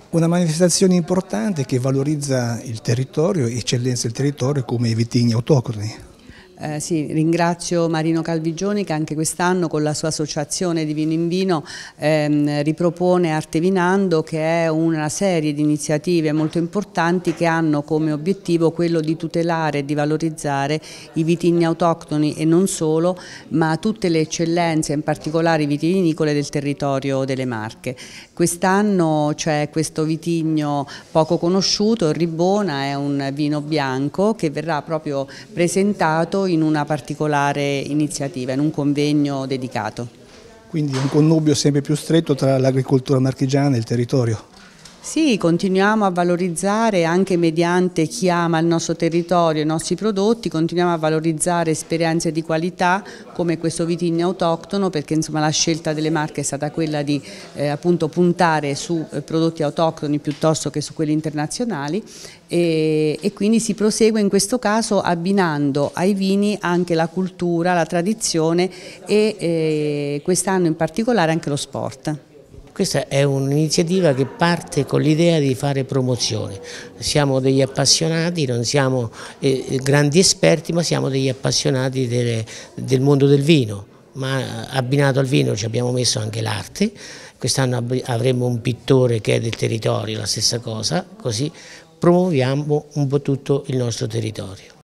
Una manifestazione importante che valorizza il territorio, eccellenze del territorio come i vitigni autoctoni. Sì, ringrazio Marino Calvigioni che anche quest'anno con la sua associazione di Vino in Vino ripropone Artevinando, che è una serie di iniziative molto importanti che hanno come obiettivo quello di tutelare e di valorizzare i vitigni autoctoni e non solo, ma tutte le eccellenze, in particolare i vitivinicole del territorio delle Marche. Quest'anno c'è questo vitigno poco conosciuto, il Ribbona, è un vino bianco che verrà proprio presentato in una particolare iniziativa, in un convegno dedicato. Quindi un connubio sempre più stretto tra l'agricoltura marchigiana e il territorio. Sì, continuiamo a valorizzare anche mediante chi ama il nostro territorio, i nostri prodotti, continuiamo a valorizzare esperienze di qualità come questo vitigno autoctono, perché insomma la scelta delle Marche è stata quella di appunto puntare su prodotti autoctoni piuttosto che su quelli internazionali e quindi si prosegue in questo caso abbinando ai vini anche la cultura, la tradizione e quest'anno in particolare anche lo sport. Questa è un'iniziativa che parte con l'idea di fare promozione. Siamo degli appassionati, non siamo grandi esperti, ma siamo degli appassionati del mondo del vino. Ma abbinato al vino ci abbiamo messo anche l'arte. Quest'anno avremo un pittore che è del territorio, la stessa cosa, così promuoviamo un po' tutto il nostro territorio.